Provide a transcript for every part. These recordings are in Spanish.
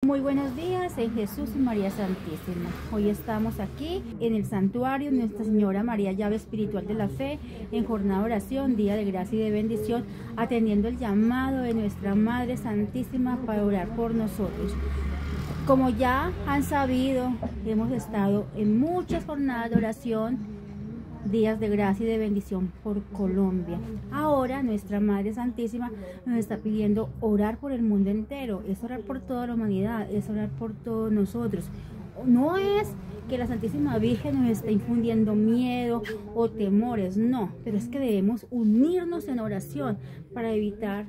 Muy buenos días en Jesús y María Santísima. Hoy estamos aquí en el santuario Nuestra Señora María, llave espiritual de la fe, en jornada de oración, día de gracia y de bendición, atendiendo el llamado de nuestra Madre Santísima para orar por nosotros. Como ya han sabido, hemos estado en muchas jornadas de oración, días de gracia y de bendición por Colombia. Ahora nuestra Madre Santísima nos está pidiendo orar por el mundo entero. Es orar por toda la humanidad, es orar por todos nosotros. No es que la Santísima Virgen nos esté infundiendo miedo o temores, no, pero es que debemos unirnos en oración para evitar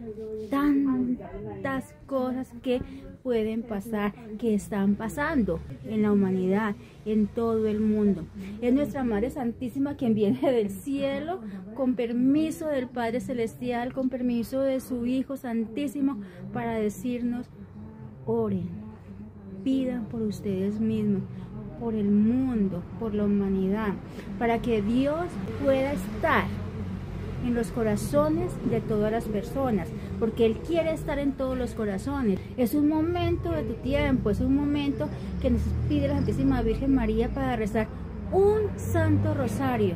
tantas cosas que pueden pasar, que están pasando en la humanidad, en todo el mundo. Es nuestra Madre Santísima quien viene del cielo con permiso del Padre Celestial, con permiso de su Hijo Santísimo, para decirnos: oren, pidan por ustedes mismos, por el mundo, por la humanidad, para que Dios pueda estar en los corazones de todas las personas, porque Él quiere estar en todos los corazones. Es un momento de tu tiempo, es un momento que nos pide la Santísima Virgen María para rezar un Santo Rosario.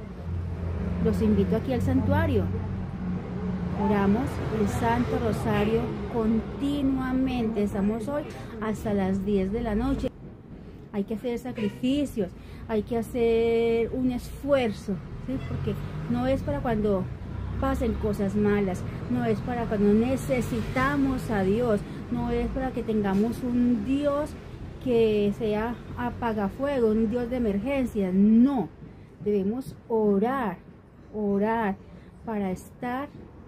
Los invito aquí al santuario. Oramos el Santo Rosario continuamente. Estamos hoy hasta las 10 de la noche. Hay que hacer sacrificios, hay que hacer un esfuerzo, ¿sí? Porque no es para cuando pasen cosas malas, no es para cuando necesitamos a Dios, no es para que tengamos un Dios que sea apagafuego, un Dios de emergencia, no. Debemos orar para estar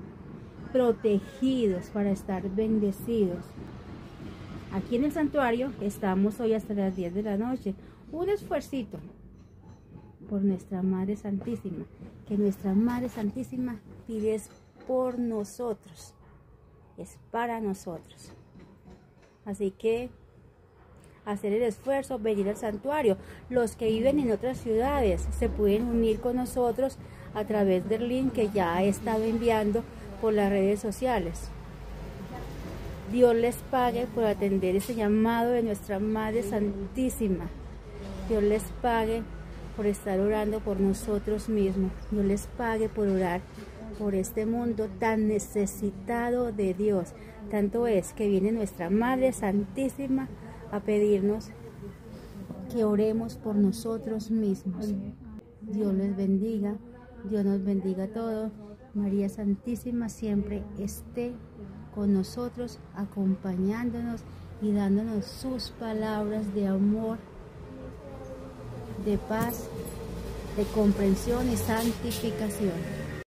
protegidos, para estar bendecidos. Aquí en el santuario estamos hoy hasta las 10 de la noche. Un esfuercito por nuestra Madre Santísima, que nuestra Madre Santísima pide por nosotros, es para nosotros. Así que hacer el esfuerzo, venir al santuario. Los que viven en otras ciudades se pueden unir con nosotros a través del link que ya he estado enviando por las redes sociales. Dios les pague por atender ese llamado de nuestra Madre Santísima. Dios les pague por estar orando por nosotros mismos. Dios les pague por orar por este mundo tan necesitado de Dios. Tanto es que viene nuestra Madre Santísima a pedirnos que oremos por nosotros mismos. Dios les bendiga, Dios nos bendiga a todos. María Santísima siempre esté con nosotros, acompañándonos y dándonos sus palabras de amor, de paz, de comprensión y santificación.